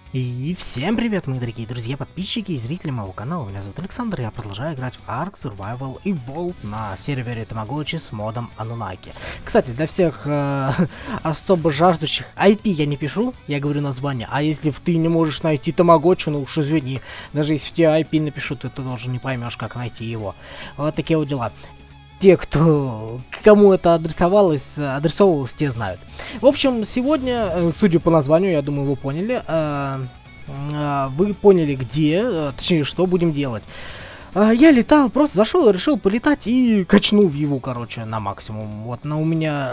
И всем привет, мои дорогие друзья, подписчики и зрители моего канала. Меня зовут Александр, и я продолжаю играть в Ark Survival Evolved на сервере Тамагочи с модом Анунаки. Кстати, для всех особо жаждущих, IP я не пишу, я говорю название. А если ты не можешь найти Тамагочи, ну уж извини, даже если тебе IP напишу, то ты тоже не поймешь, как найти его. Вот такие вот дела. Те, кому это адресовывалось, те знают. В общем, сегодня, судя по названию, я думаю, вы поняли, где, точнее, что будем делать. Я летал, просто зашел, решил полетать и качнул его, короче, на максимум. Вот, у меня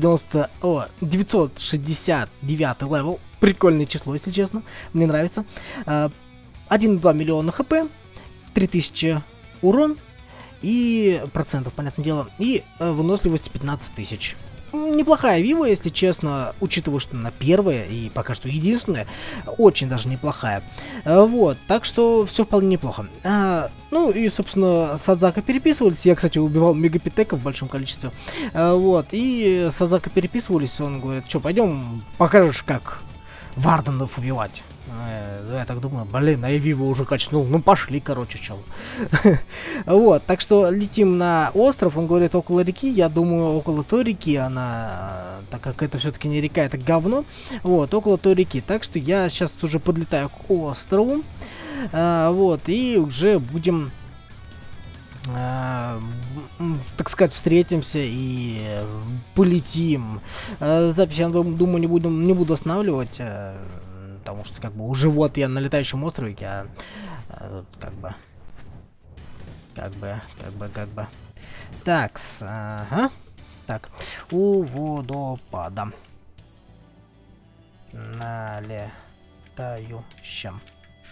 969 левел, прикольное число, если честно, мне нравится. 1,2 миллиона хп, 3000 урон. И процентов, понятное дело, и выносливость 15 тысяч. Неплохая вива, если честно, учитывая, что она первая и пока что единственная, очень даже неплохая. Вот, так что все вполне неплохо. Ну и, собственно, с Адзака переписывались. Я, кстати, убивал мегапитека в большом количестве. Вот, и с Адзака переписывались, он говорит, что, пойдем, покажешь, как варденов убивать. Я так думаю, блин, а я Вива уже качнул. Ну пошли, короче, чел. Вот, так что летим на остров. Он говорит, около реки. Я думаю, около той реки она, так как это все-таки не река, это говно. Вот, около той реки. Так что я сейчас уже подлетаю к острову. Вот, и уже будем, так сказать, встретимся и полетим. Запись, я думаю, не буду останавливать. Потому что, как бы, уже вот я на летающем острове, я, как бы. Такс, ага. Так, у водопада. Налетающем.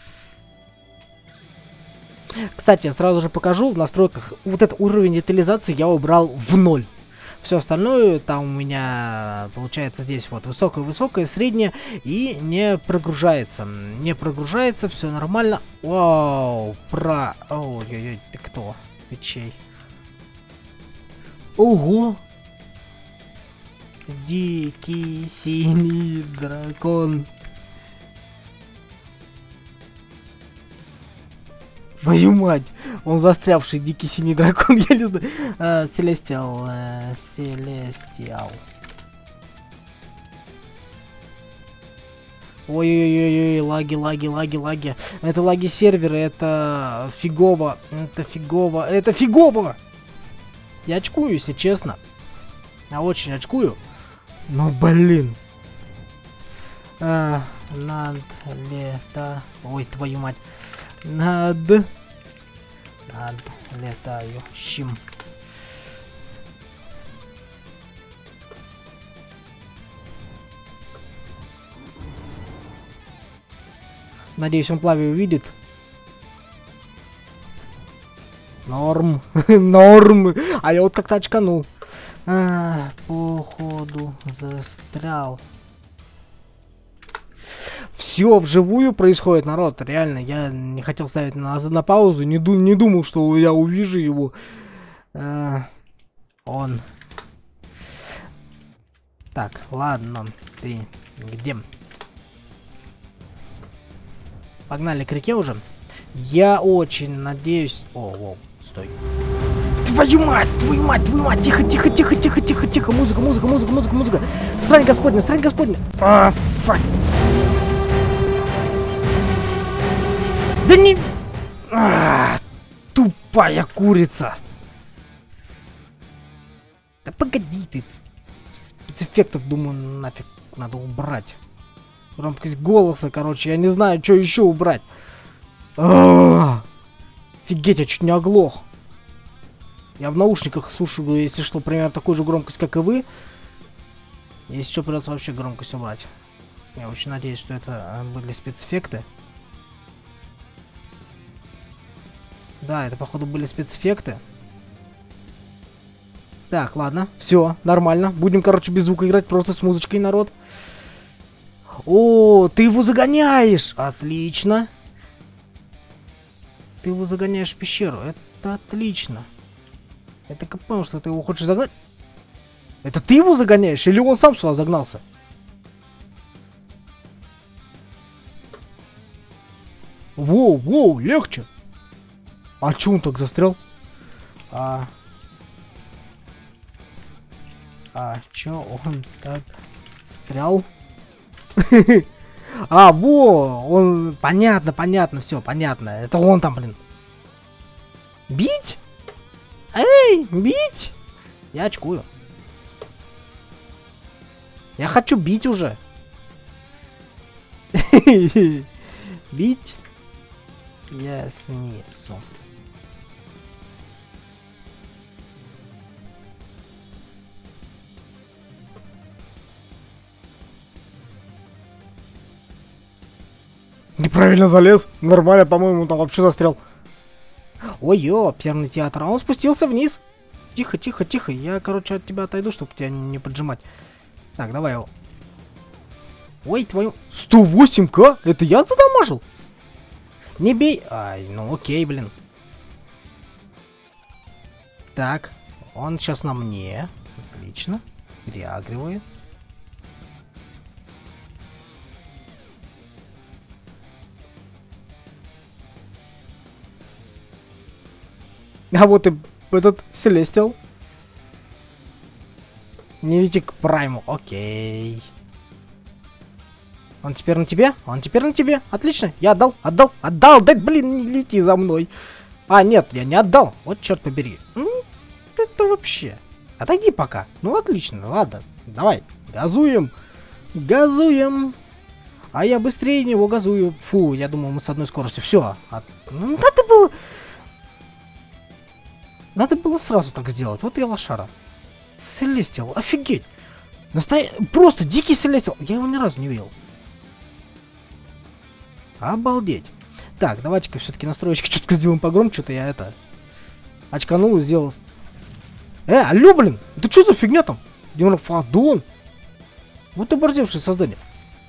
Кстати, я сразу же покажу, в настройках вот этот уровень детализации я убрал в 0. Все остальное там у меня получается здесь вот высокое, среднее и не прогружается. Все нормально. Вау, ой-ой-ой, ты кто? Ты чей? Ого! Дикий синий дракон. Твою мать, он застрявший дикий синий дракон, я не знаю. Селестиал. Ой-ой-ой, лаги. Это лаги сервера, это фигово. Это фигово! Я очкую, если честно. Я очень очкую. Но, блин. Ой, твою мать. Над летающим. Надеюсь, он плаве увидит. Норм. Норм. А я вот как-то очканул. Походу застрял. Все вживую происходит, народ. Реально, я не хотел ставить на паузу. Не думал, что я увижу его. Он. Так, ладно. Ты где? Погнали к реке уже. Я очень надеюсь... О, стой. Твою мать! Тихо. Музыка. Срань господня. Фак. Да не... тупая курица. Да погоди ты. Спецэффектов, думаю, нафиг надо убрать. Громкость голоса, короче, я не знаю, что еще убрать. Офигеть, я чуть не оглох. Я в наушниках слушаю, если что, примерно такую же громкость, как и вы. Если что, придется вообще громкость убрать. Я очень надеюсь, что это были спецэффекты. Да, это, походу, были спецэффекты. Так, ладно. Все, нормально. Будем, короче, без звука играть, просто с музычкой, народ. О, ты его загоняешь! Отлично. Ты его загоняешь в пещеру. Это отлично. Я так и понял, что ты его хочешь загнать. Это ты его загоняешь? Или он сам сюда загнался? Воу, воу, легче. А чё он так застрял? Чё он так застрял? Он... Понятно, все, понятно. Это он там, блин. Бить? Эй, бить? Я очкую. Я хочу бить уже. Бить? Я снизу. Неправильно залез. Нормально, по-моему, там вообще застрял. Ой-ё, первый театр. А он спустился вниз. Тихо, тихо, тихо. Я, короче, от тебя отойду, чтобы тебя не поджимать. Так, давай его. Ой, твою... 108к? Это я задамажил? Не бей. Ай, ну окей, блин. Так, он сейчас на мне. Отлично. Переагривает. А вот и этот Селестиал. Не видите к Прайму. Окей. Он теперь на тебе? Он теперь на тебе. Отлично. Я отдал. Да, блин, не лети за мной. А, нет, я не отдал. Вот черт побери. Это вообще. Отойди пока. Ну, отлично. Ладно. Давай. Газуем. Газуем. А я быстрее него газую. Фу, я думал, мы с одной скоростью. Все. Ну, надо было сразу так сделать. Вот я лошара. Селестиал, офигеть. Просто дикий Селестиал. Я его ни разу не видел. Обалдеть. Так, давайте-ка все-таки настроечки чутка сделаем погромче. Что-то я это... очканул и сделал... алло, блин! Это что за фигня там? Димофадон. Вот оборзевшее создание.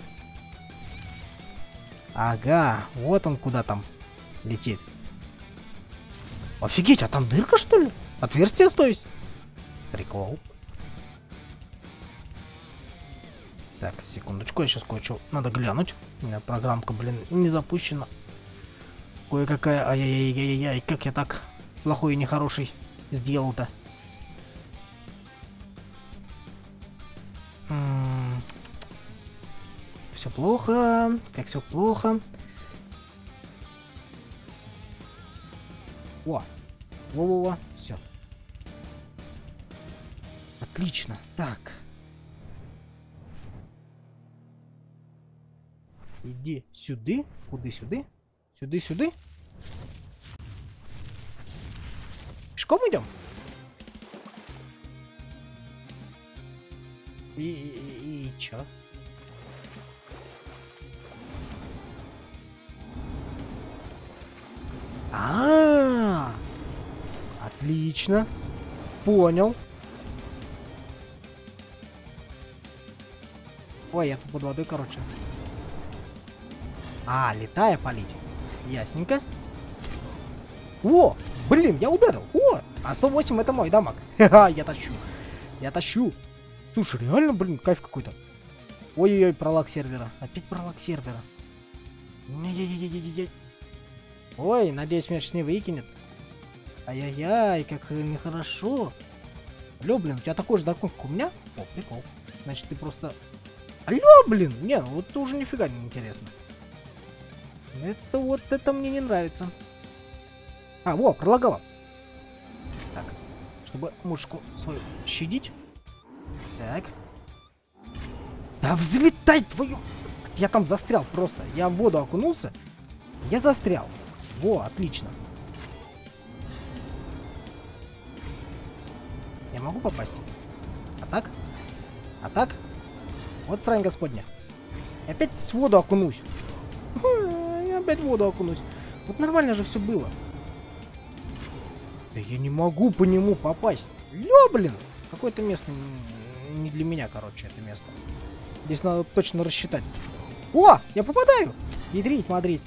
Ага, вот он куда там летит. Офигеть, а там дырка, что ли? Отверстие, то есть? Прикол. Так, секундочку, я сейчас кое-что надо глянуть. У меня программка, блин, не запущена. Кое-какая... Ай-яй-яй-яй-яй, как я так плохой и нехороший сделал-то. Все плохо. Как все плохо. Во-во-во. Все. Отлично. Так. Иди сюда. Куда сюда? Сюда. Пешком идем? И чё? Отлично. Понял. Ой, я тут под водой, короче. Летая полить. Ясненько. О, блин, я ударил. А 108 это мой дамаг. Ха-ха, я тащу. Слушай, реально, блин, кайф какой-то. Ой-ой-ой, пролаг сервера. Опять пролаг сервера. Ой, надеюсь, меня сейчас не выкинет. Ай-яй-яй, как нехорошо. Алло, блин, у тебя такой же дракон, как у меня? О, прикол. Значит, ты просто... Алло, блин, не, вот это уже нифига не интересно. Это мне не нравится. Во, пролагала. Так, чтобы мушку свою щадить. Так. Да взлетай твою... Я там застрял просто. Я в воду окунулся. Я застрял. Во, отлично. Я могу попасть? А так? Вот срань господня. Я опять в воду окунусь. Я опять в воду окунусь. Вот нормально же все было. Да я не могу по нему попасть. Блин. Какое-то место не для меня, короче, это место. Здесь надо точно рассчитать. О, я попадаю. Ядрить, мадрить.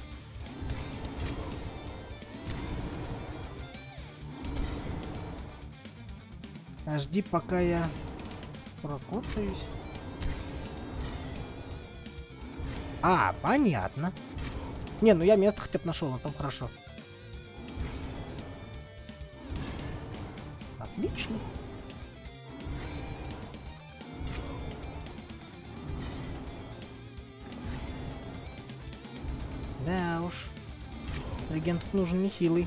Жди, пока я прокоцаюсь. Понятно. Не, ну я место хотя бы нашел, а там хорошо. Отлично. Да уж. Реген тут нужен нехилый.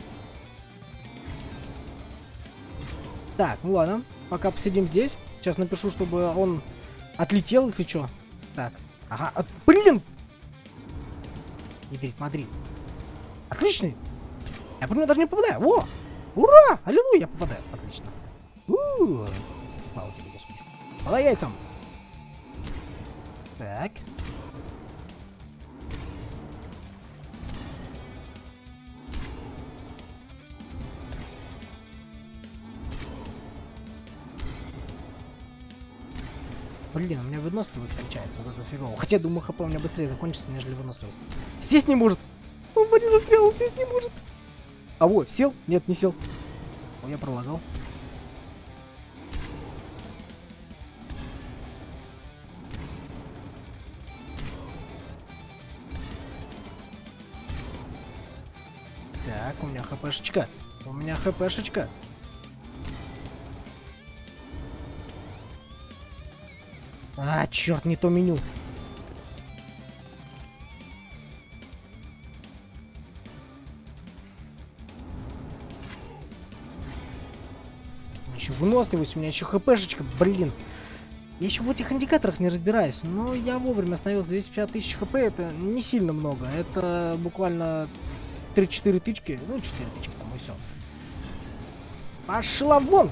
Так, ну ладно. Пока посидим здесь. Сейчас напишу, чтобы он отлетел, если что. Так. Ага. Блин! Игорь, смотри. Отличный! Я по нему даже не попадаю. О! Ура! Аллилуйя, я попадаю. Отлично. Слава тебе, Господи. По яйцам. Так. Блин, у меня выносливость кончается, вот это фигово. Хотя, я думаю, хп у меня быстрее закончится, нежели выносливость. Сесть не может! Он не застрял, сесть не может! А вот, сел? Нет, не сел. О, я пролагал. Так, у меня хпшечка. У меня хпшечка. А, черт, не то меню. Еще выносливость, у меня еще хпшечка, блин. Я еще в этих индикаторах не разбираюсь, но я вовремя остановился. 250 тысяч хп, это не сильно много. Это буквально 3-4 тычки. Ну, 4 тычки там и все. Пошла вон!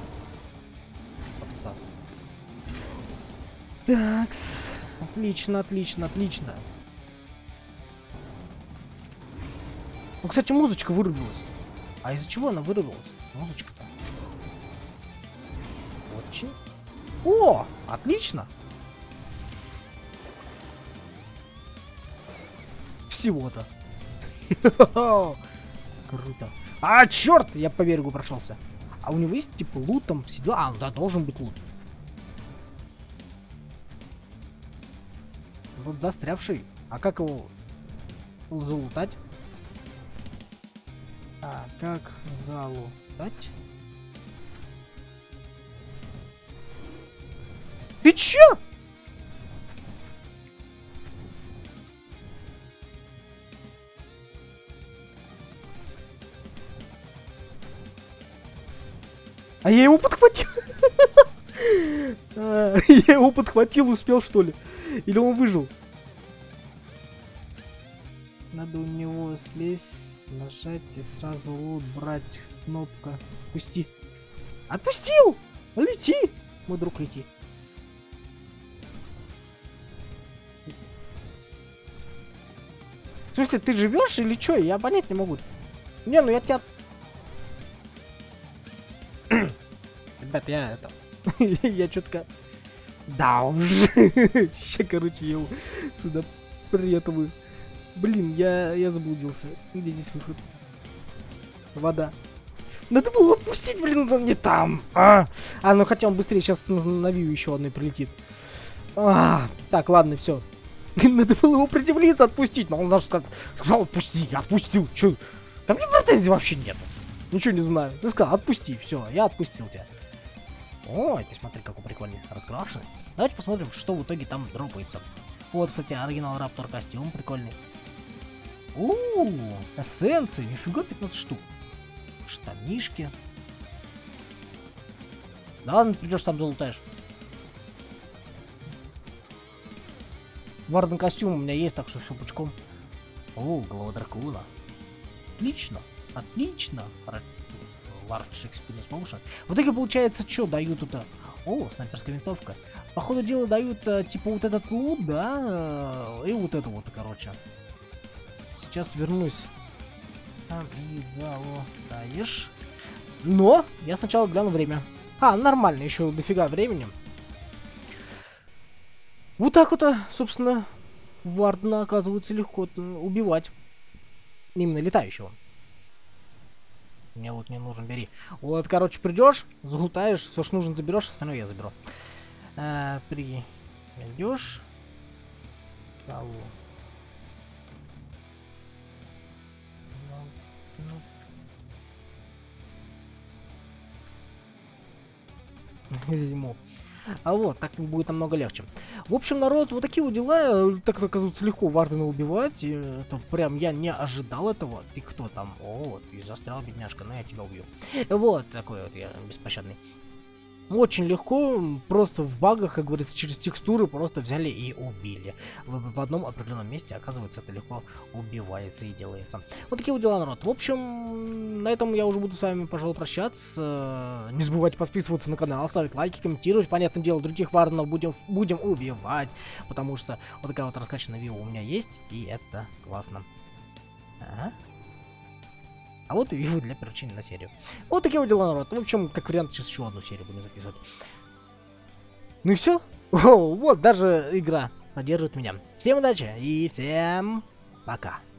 Такс. Отлично, отлично, отлично. Ну, кстати, музычка вырубилась. А из-за чего она вырубилась? Музычка-то. Очень. О, отлично. Всего-то. Круто. А, черт, я по берегу прошелся. А у него есть типа лут там, все дела? А, ну да, должен быть лут. Вот застрявший. А как его залутать? А как залутать? Ты чё? А я его подхватил. Я его подхватил, успел что ли? Или он выжил? Надо у него слезть, нажать и сразу лут брать. Кнопка. Пусти. Отпустил! Лети! Мой друг, лети. В смысле, ты живешь или что? Я понять не могу. Не, ну я тебя... Ребят, я это... я чутка... Да уже. Сейчас, короче, я его сюда приветываю. Блин, я заблудился. Где здесь выход? Вода. Надо было отпустить, блин, он не там. Ну хотя он быстрее сейчас на Вию еще одной прилетит. Так, ладно, все. Надо было его приземлиться, отпустить. Но он даже сказал, отпусти, я отпустил. Че? Ко мне претензий вообще нет. Ничего не знаю. Ты сказал, отпусти, все, я отпустил тебя. Ой, ты смотри, какой прикольный, раскрашенный. Давайте посмотрим, что в итоге там дропается. Вот, кстати, оригинал Раптор костюм прикольный. Эссенции, нифига 15 штук. Штанишки. Да ладно, придешь сам залутаешь. Варден костюм у меня есть, так что все пучком. Голова дракона. Отлично, отлично. Large Experience Motion. В итоге получается, что дают это? Снайперская винтовка. По ходу дела дают, типа, вот этот лут, да? И вот это вот, короче. Сейчас вернусь. Там и залутаешь. Но я сначала гляну время. Нормально, еще дофига времени. Вот так вот, собственно, Вардена оказывается легко убивать. Именно летающего. Мне лут не нужен, бери. Вот, короче, придешь, залутаешь, все, что нужно, заберешь, остальное я заберу. Придешь. зиму. А вот, так будет намного легче. В общем, народ, вот такие вот дела. Так оказывается легко Вардена убивать. И это прям я не ожидал этого. Ты кто там? О, ты застрял, бедняжка, но я тебя убью. Вот такой вот я беспощадный. Очень легко, просто в багах, как говорится, через текстуры просто взяли и убили. В одном определенном месте, оказывается, это легко убивается и делается. Вот такие вот дела, народ. В общем, на этом я уже буду с вами, пожалуй, прощаться. Не забывайте подписываться на канал, ставить лайки, комментировать. Понятное дело, других варденов будем убивать, потому что вот такая вот раскачанная вилла у меня есть, и это классно. Ага. А вот и вивы для переключения на серию. Вот такие вот дела, народ. В общем, как вариант, сейчас еще одну серию будем записывать. Ну и все. Вот, даже игра поддерживает меня. Всем удачи и всем пока.